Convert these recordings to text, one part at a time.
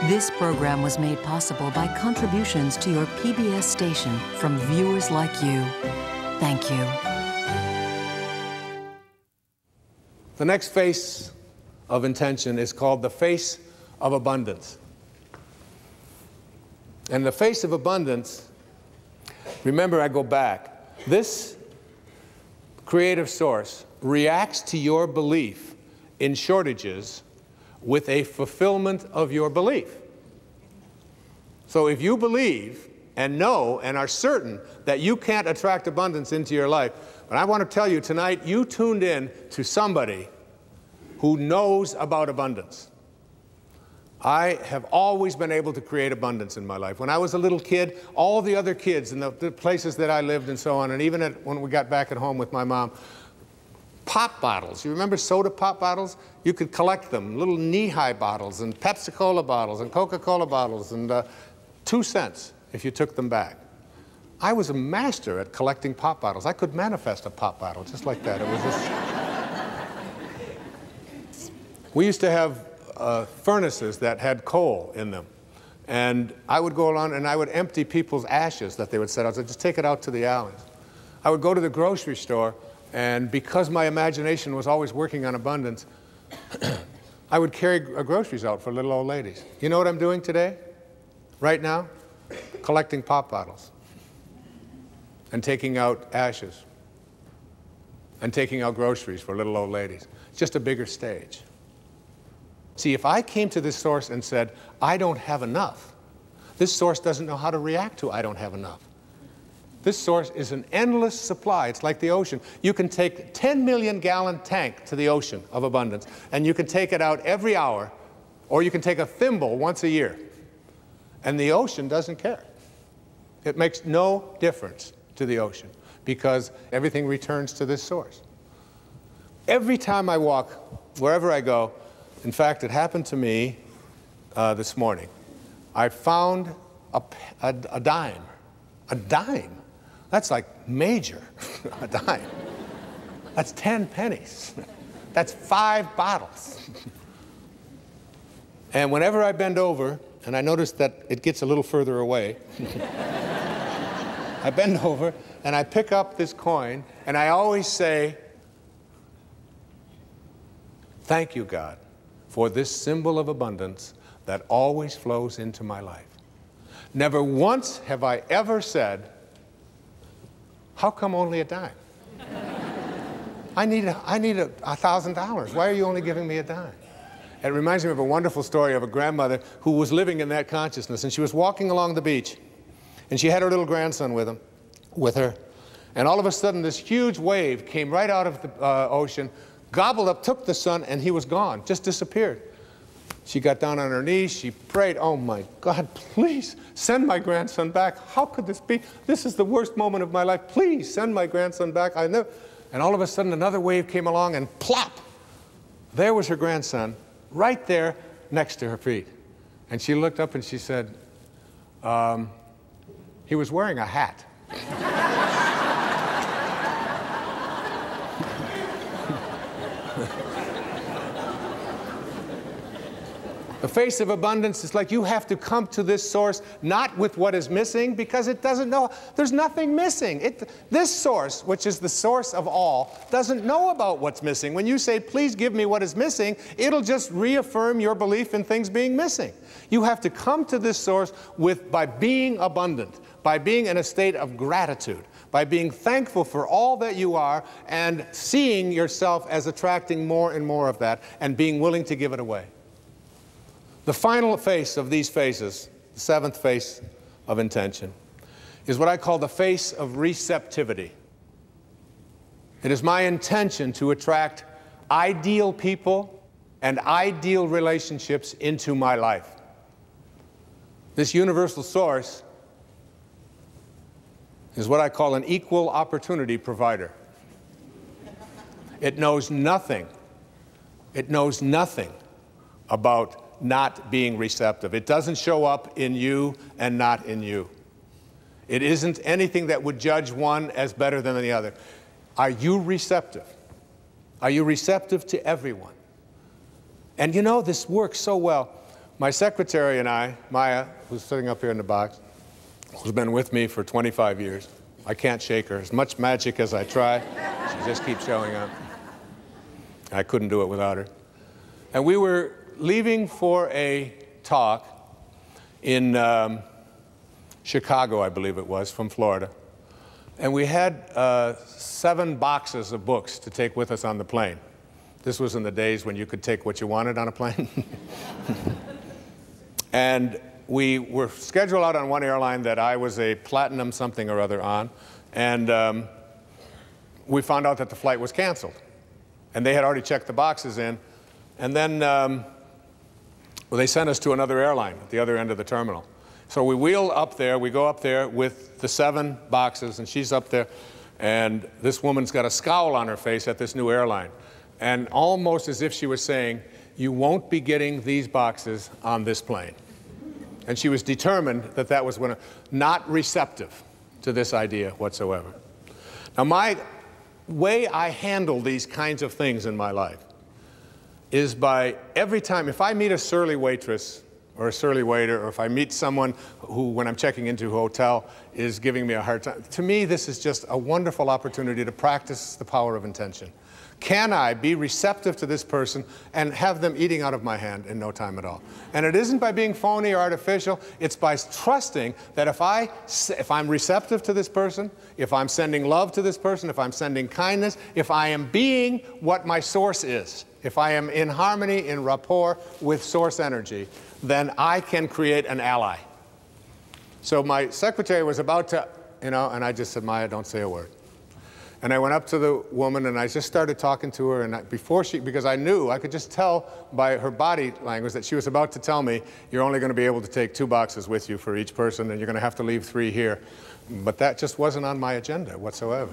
This program was made possible by contributions to your PBS station from viewers like you. Thank you. The next face of intention is called the face of abundance. And the face of abundance, remember, I go back. This creative source reacts to your belief in shortages with a fulfillment of your belief. So if you believe and know and are certain that you can't attract abundance into your life, but I want to tell you tonight, you tuned in to somebody who knows about abundance. I have always been able to create abundance in my life. When I was a little kid, all the other kids in the places that I lived and so on, and even when we got back at home with my mom, pop bottles. You remember soda pop bottles? You could collect them, little knee-high bottles and Pepsi-Cola bottles and Coca-Cola bottles, and 2 cents if you took them back. I was a master at collecting pop bottles. I could manifest a pop bottle just like that. It was just... We used to have furnaces that had coal in them. And I would go along and I would empty people's ashes that they would set out. So just take it out to the alleys. I would go to the grocery store, and because my imagination was always working on abundance, I would carry groceries out for little old ladies. You know what I'm doing today? Right now? Collecting pop bottles. And taking out ashes. And taking out groceries for little old ladies. It's just a bigger stage. See, if I came to this source and said, I don't have enough, this source doesn't know how to react to I don't have enough. This source is an endless supply. It's like the ocean. You can take a 10 million gallon tank to the ocean of abundance, and you can take it out every hour, or you can take a thimble once a year. And the ocean doesn't care. It makes no difference to the ocean because everything returns to this source. Every time I walk, wherever I go, in fact, it happened to me this morning. I found a dime. A dime? That's like major, a dime. That's 10 pennies. That's 5 bottles. And whenever I bend over, and I notice that it gets a little further away, I bend over and I pick up this coin, and I always say, thank you, God, for this symbol of abundance that always flows into my life. Never once have I ever said, how come only a dime? I need $1,000. Why are you only giving me a dime? It reminds me of a wonderful story of a grandmother who was living in that consciousness, and she was walking along the beach, and she had her little grandson with her, and all of a sudden this huge wave came right out of the ocean, gobbled up, took the son, and he was gone, just disappeared. She got down on her knees, she prayed, oh my God, please send my grandson back. How could this be? This is the worst moment of my life. Please send my grandson back. And all of a sudden another wave came along and plop, there was her grandson right there next to her feet. And she looked up and she said, he was wearing a hat. The face of abundance is like you have to come to this source not with what is missing, because it doesn't know. There's nothing missing. This source, which is the source of all, doesn't know about what's missing. When you say, please give me what is missing, it'll just reaffirm your belief in things being missing. You have to come to this source by being abundant, by being in a state of gratitude, by being thankful for all that you are and seeing yourself as attracting more and more of that and being willing to give it away. The final face of these faces, the 7th face of intention, is what I call the face of receptivity. It is my intention to attract ideal people and ideal relationships into my life. This universal source is what I call an equal opportunity provider. It knows nothing. It knows nothing about not being receptive. It doesn't show up in you and not in you. It isn't anything that would judge one as better than the other. Are you receptive? Are you receptive to everyone? And you know, this works so well. my secretary and I, Maya, who's sitting up here in the box, who's been with me for 25 years. I can't shake her. As much magic as I try, she just keeps showing up. I couldn't do it without her. And we were leaving for a talk in Chicago, I believe it was, from Florida. And we had 7 boxes of books to take with us on the plane. This was in the days when you could take what you wanted on a plane. And we were scheduled out on one airline that I was a platinum something or other on. And we found out that the flight was canceled. And they had already checked the boxes in. And then well, they sent us to another airline at the other end of the terminal. So we wheel up there, we go up there with the 7 boxes, and she's up there, and this woman's got a scowl on her face at this new airline. And almost as if she was saying, you won't be getting these boxes on this plane. And she was determined that that was not receptive to this idea whatsoever. Now, my way I handle these kinds of things in my life is by every time, if I meet a surly waitress or a surly waiter, or if I meet someone who, when I'm checking into a hotel, is giving me a hard time, to me, this is just a wonderful opportunity to practice the power of intention. Can I be receptive to this person and have them eating out of my hand in no time at all? And it isn't by being phony or artificial. It's by trusting that if I'm receptive to this person, if I'm sending love to this person, if I'm sending kindness, if I am being what my source is, if I am in harmony, in rapport with source energy, then I can create an ally. So my secretary was about to, and I just said, Maya, don't say a word. And I went up to the woman and I just started talking to her, and because I knew, I could just tell by her body language that she was about to tell me, you're only going to be able to take 2 boxes with you for each person, and you're going to have to leave 3 here. But that just wasn't on my agenda whatsoever.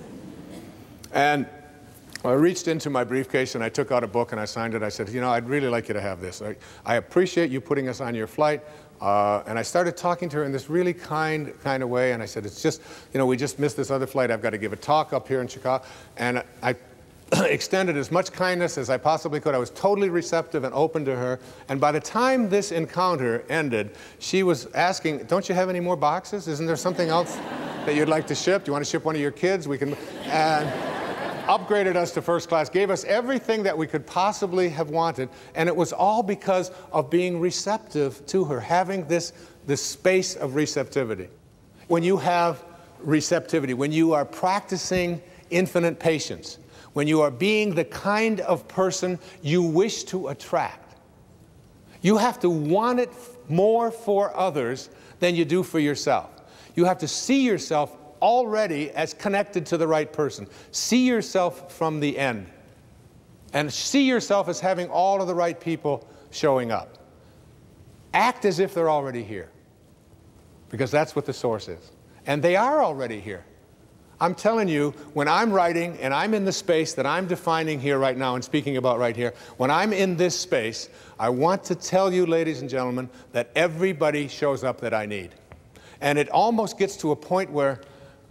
And I reached into my briefcase and I took out a book and I signed it. I said, I'd really like you to have this. I appreciate you putting us on your flight. And I started talking to her in this really kind of way. And I said, it's just, we just missed this other flight. I've got to give a talk up here in Chicago. And I extended as much kindness as I possibly could. I was totally receptive and open to her. And by the time this encounter ended, she was asking, don't you have any more boxes? Isn't there something else that you'd like to ship? Do you want to ship one of your kids? We can. And upgraded us to first class, gave us everything that we could possibly have wanted, and it was all because of being receptive to her, having this space of receptivity. When you have receptivity, when you are practicing infinite patience, when you are being the kind of person you wish to attract, you have to want it more for others than you do for yourself. You have to see yourself already as connected to the right person. See yourself from the end. And see yourself as having all of the right people showing up. Act as if they're already here. Because that's what the source is. And they are already here. I'm telling you, when I'm writing and I'm in the space that I'm defining here right now and speaking about right here, when I'm in this space, I want to tell you, ladies and gentlemen, that everybody shows up that I need. And it almost gets to a point where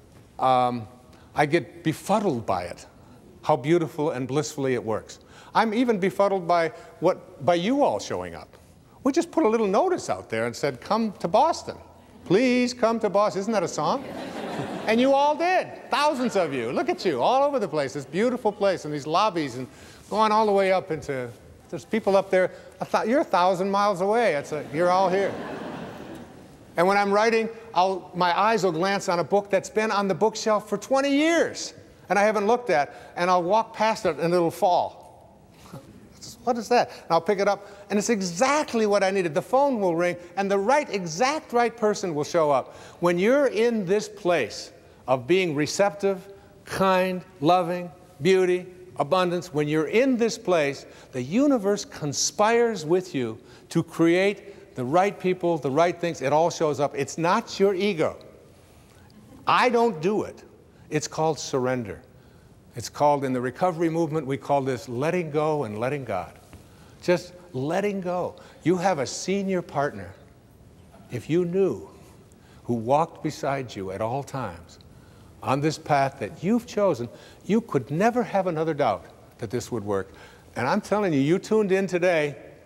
I get befuddled by it, how beautiful and blissfully it works. I'm even befuddled by you all showing up. We just put a little notice out there and said, come to Boston. Please come to Boston. Isn't that a song? And you all did. Thousands of you. Look at you, all over the place. This beautiful place and these lobbies and going all the way up into, there's people up there. You're 1,000 miles away. You're all here. And when I'm writing, my eyes will glance on a book that's been on the bookshelf for 20 years and I haven't looked at, and I'll walk past it and it'll fall. What is that? And I'll pick it up, and it's exactly what I needed. The phone will ring, and the exact right person will show up. When you're in this place of being receptive, kind, loving, beauty, abundance, when you're in this place, the universe conspires with you to create the right people, the right things. It all shows up. It's not your ego. I don't do it. It's called surrender. It's called, in the recovery movement, we call this letting go and letting God. Just letting go. You have a senior partner, if you knew, who walked beside you at all times on this path that you've chosen, you could never have another doubt that this would work. And I'm telling you, you tuned in today,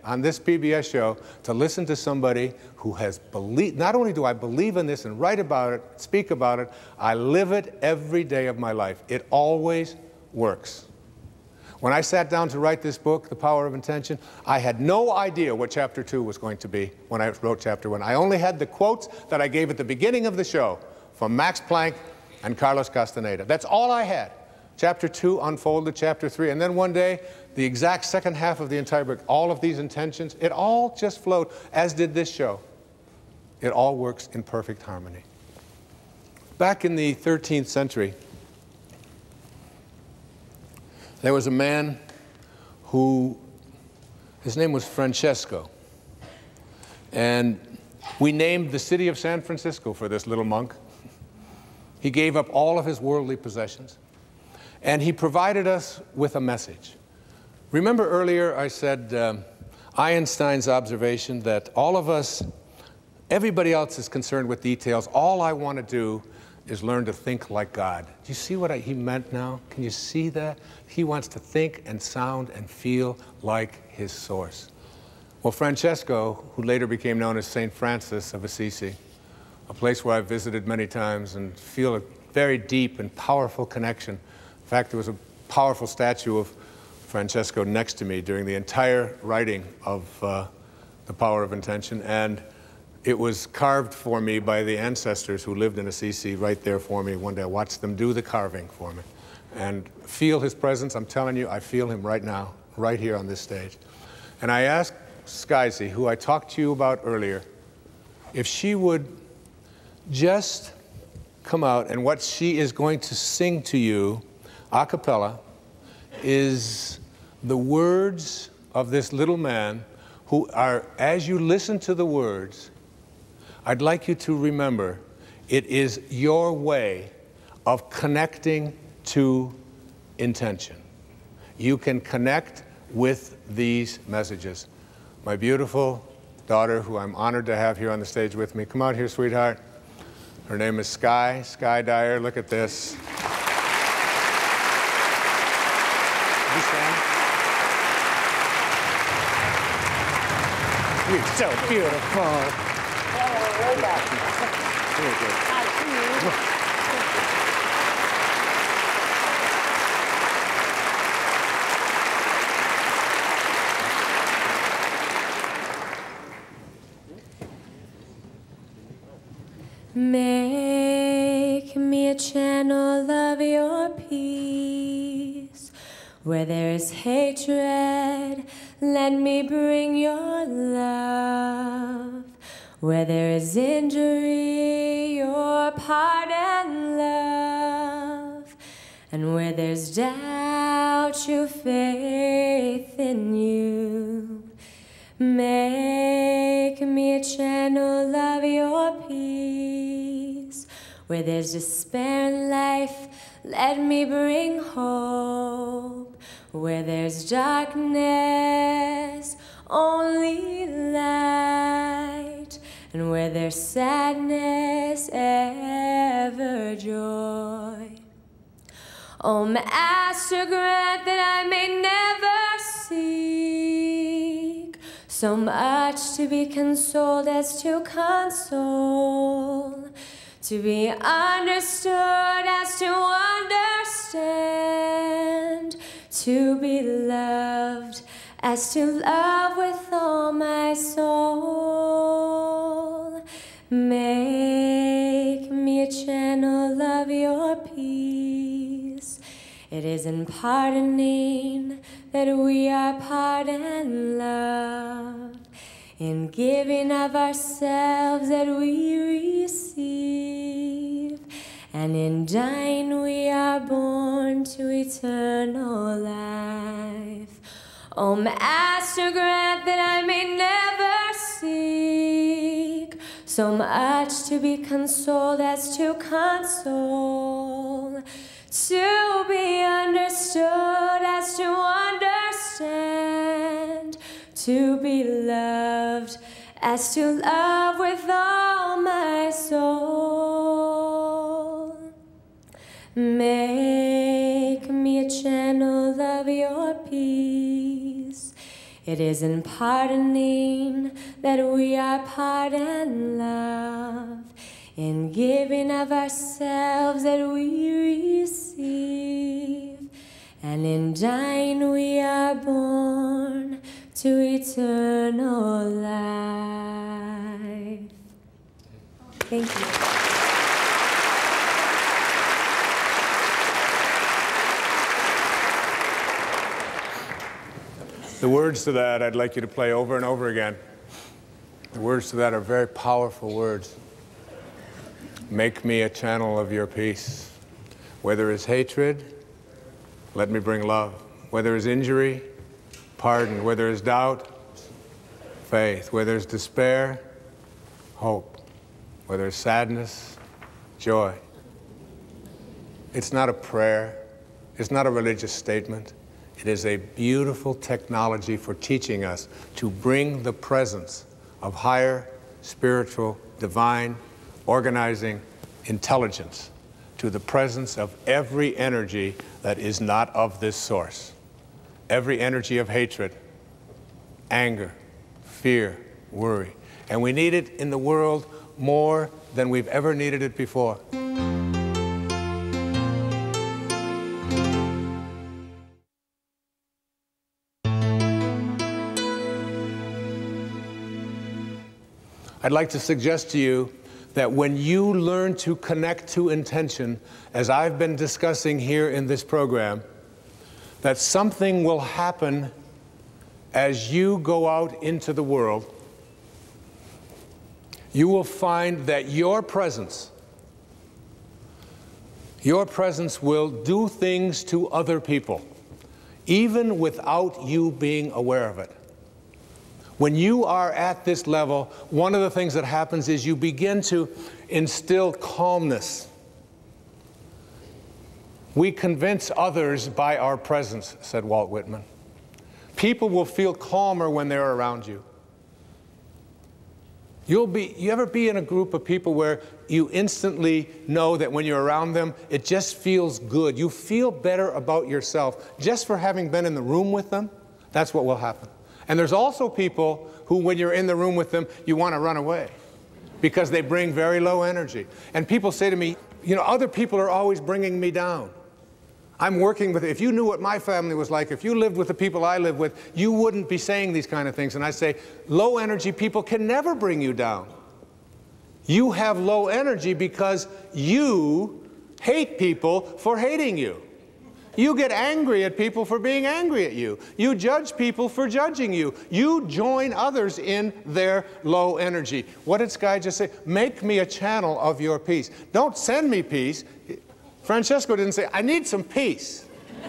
on this PBS show to listen to somebody who has believed. Not only do I believe in this and write about it, speak about it, I live it every day of my life. It always works. When I sat down to write this book, The Power of Intention, I had no idea what Chapter 2 was going to be when I wrote Chapter 1. I only had the quotes that I gave at the beginning of the show from Max Planck and Carlos Castaneda. That's all I had. Chapter 2 unfolded Chapter 3, and then one day, the exact second half of the entire book, all of these intentions, it all just flowed, as did this show. It all works in perfect harmony. Back in the 13th century, there was a man who, his name was Francesco, and we named the city of San Francisco for this little monk. He gave up all of his worldly possessions, and he provided us with a message. Remember earlier I said Einstein's observation that all of us, everybody else is concerned with details. All I want to do is learn to think like God. Do you see what he meant now? Can you see that? He wants to think and sound and feel like his source. Well, Francesco, who later became known as St. Francis of Assisi, a place where I've visited many times and feel a very deep and powerful connection. In fact, there was a powerful statue of Francesco next to me during the entire writing of The Power of Intention, and it was carved for me by the ancestors who lived in Assisi right there for me. One day I watched them do the carving for me and feel his presence. I'm telling you, I feel him right now, right here on this stage. And I asked Skyzy, who I talked to you about earlier, if she would just come out, and what she is going to sing to you a cappella is the words of this little man who are, as you listen to the words, I'd like you to remember it is your way of connecting to intention. You can connect with these messages. My beautiful daughter, who I'm honored to have here on the stage with me, come out here, sweetheart. Her name is Sky Dyer. Look at this. You stand. You're so beautiful. Way back. Very good. Make me a channel of your peace. Where there is hatred, let me bring your love. Where there is injury, your pardon, love. And where there's doubt, your faith in you. Make me a channel of your peace. Where there's despair in life, let me bring hope. Where there's darkness, only light. And where there's sadness, ever joy. Oh, Master, grant that I may never seek so much to be consoled as to console, to be understood as to understand, to be loved as to love with all my soul. Make me a channel of your peace. It is in pardoning that we are pardoned, love. In giving of ourselves that we receive. And in dying we are born to eternal life. Oh, Master, grant that I may never seek so much to be consoled as to console, to be understood as to understand, to be loved as to love with all my soul. Make me a channel of your peace. It is in pardoning that we are pardoned, love. In giving of ourselves that we receive. And in dying we are born to eternal life. Thank you. The words to that I'd like you to play over and over again. The words to that are very powerful words. Make me a channel of your peace. Where there is hatred, let me bring love. Where there is injury, pardon. Where there is doubt, faith. Where there is despair, hope. Where there is sadness, joy. It's not a prayer. It's not a religious statement. It is a beautiful technology for teaching us to bring the presence of higher, spiritual, divine, organizing intelligence to the presence of every energy that is not of this source. Every energy of hatred, anger, fear, worry. And we need it in the world more than we've ever needed it before. I'd like to suggest to you that when you learn to connect to intention, as I've been discussing here in this program, that something will happen as you go out into the world. You will find that your presence will do things to other people, even without you being aware of it. When you are at this level, one of the things that happens is you begin to instill calmness. We convince others by our presence, said Walt Whitman. People will feel calmer when they're around you. You ever be in a group of people where you instantly know that when you're around them, it just feels good. You feel better about yourself just for having been in the room with them? That's what will happen. And there's also people who, when you're in the room with them, you want to run away because they bring very low energy. And people say to me, you know, other people are always bringing me down. I'm working with, if you knew what my family was like, if you lived with the people I live with, you wouldn't be saying these kind of things. And I say, low energy people can never bring you down. You have low energy because you hate people for hating you. You get angry at people for being angry at you. You judge people for judging you. You join others in their low energy. What did Sky just say? Make me a channel of your peace. Don't send me peace. Francesco didn't say, I need some peace.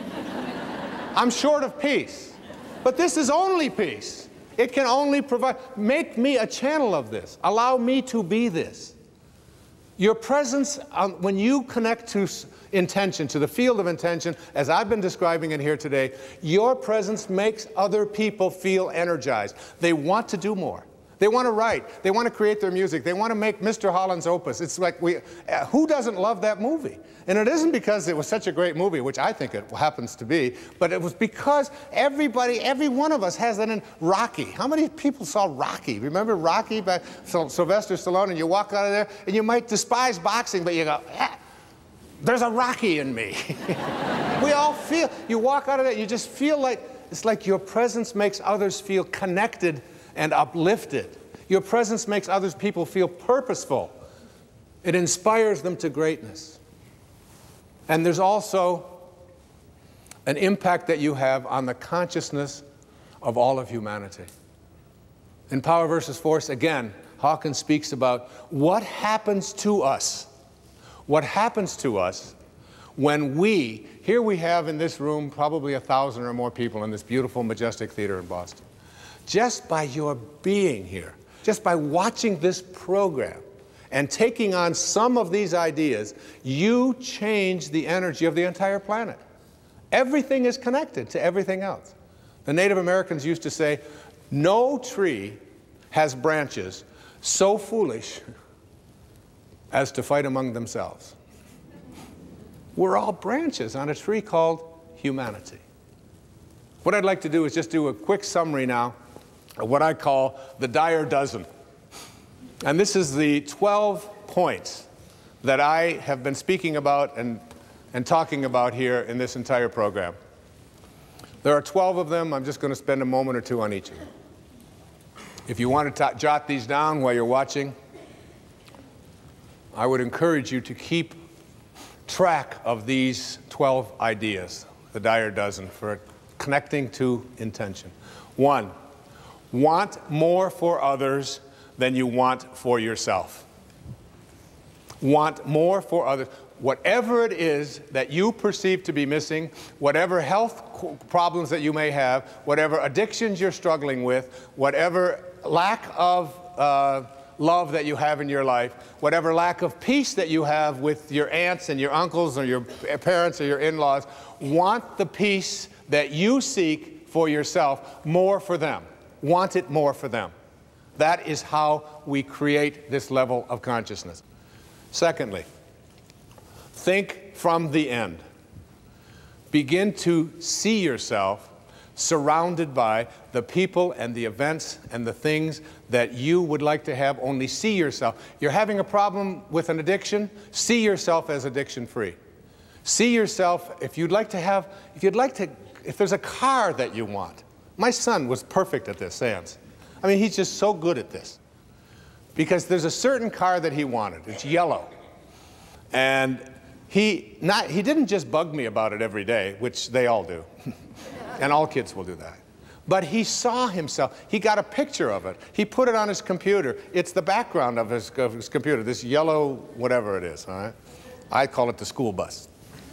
I'm short of peace. But this is only peace. It can only provide. Make me a channel of this. Allow me to be this. Your presence, when you connect to intention, to the field of intention, as I've been describing it here today, your presence makes other people feel energized. They want to do more. They want to write. They want to create their music. They want to make Mr. Holland's Opus. It's like, who doesn't love that movie? And it isn't because it was such a great movie, which I think it happens to be, but it was because everybody, every one of us has that in Rocky. How many people saw Rocky? Remember Rocky by Sylvester Stallone? And you walk out of there, and you might despise boxing, but you go, there's a Rocky in me. We all feel, you walk out of there, you just feel like, it's like your presence makes others feel connected and uplifted. Your presence makes other people feel purposeful. It inspires them to greatness. And there's also an impact that you have on the consciousness of all of humanity. In Power versus Force, again, Hawkins speaks about what happens to us. What happens to us when we, here we have in this room probably 1,000 or more people in this beautiful, majestic theater in Boston. Just by your being here, just by watching this program and taking on some of these ideas, you change the energy of the entire planet. Everything is connected to everything else. The Native Americans used to say, no tree has branches so foolish as to fight among themselves. We're all branches on a tree called humanity. What I'd like to do is just do a quick summary now of what I call the Dyer dozen. And this is the 12 points that I have been speaking about and talking about here in this entire program. There are 12 of them. I'm just going to spend a moment or two on each of them. If you want to jot these down while you're watching, I would encourage you to keep track of these 12 ideas, the Dyer dozen, for connecting to intention. 1, want more for others than you want for yourself. Want more for others. Whatever it is that you perceive to be missing, whatever health problems that you may have, whatever addictions you're struggling with, whatever lack of love that you have in your life, whatever lack of peace that you have with your aunts and your uncles or your parents or your in-laws, want the peace that you seek for yourself more for them. Want it more for them. That is how we create this level of consciousness. Secondly, think from the end. Begin to see yourself surrounded by the people and the events and the things that you would like to have. Only see yourself. You're having a problem with an addiction, see yourself as addiction-free. See yourself, if there's a car that you want. My son was perfect at this, Sans. I mean, he's just so good at this. Because there's a certain car that he wanted. It's yellow. And he didn't just bug me about it every day, which they all do. And all kids will do that. But he saw himself. He got a picture of it. He put it on his computer. It's the background of his computer, this yellow whatever it is. All right? I call it the school bus.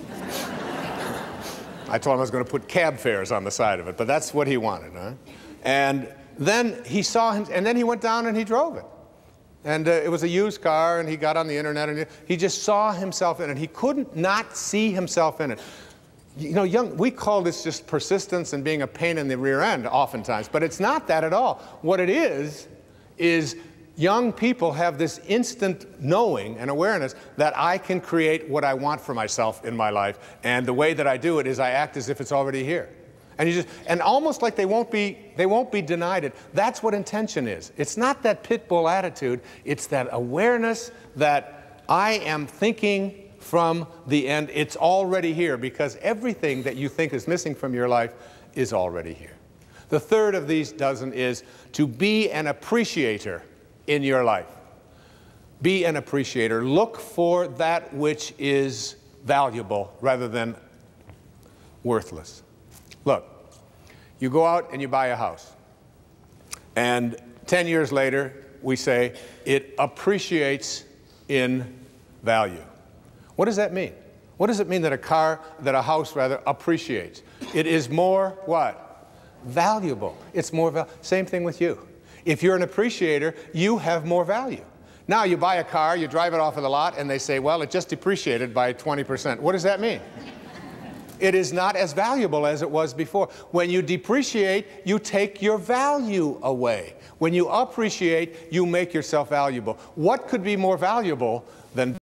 I told him I was going to put cab fares on the side of it, but that's what he wanted. Huh? And then he saw him, and then he went down and he drove it. And it was a used car, and he got on the internet, and he just saw himself in it. He couldn't not see himself in it. You know, we call this just persistence and being a pain in the rear end oftentimes, but it's not that at all. What it is young people have this instant knowing and awareness that I can create what I want for myself in my life, and the way that I do it is I act as if it's already here. And almost like they won't be denied it. That's what intention is. It's not that pit bull attitude. It's that awareness that I am thinking from the end. It's already here, because everything that you think is missing from your life is already here. The third of these dozen is to be an appreciator in your life. Be an appreciator. Look for that which is valuable rather than worthless. Look, you go out and you buy a house, and 10 years later we say it appreciates in value. What does that mean? What does it mean that a house appreciates? It is more what? Valuable. It's more valuable. Same thing with you. If you're an appreciator, you have more value. Now you buy a car, you drive it off of the lot, and they say, well, it just depreciated by 20%. What does that mean? It is not as valuable as it was before. When you depreciate, you take your value away. When you appreciate, you make yourself valuable. What could be more valuable than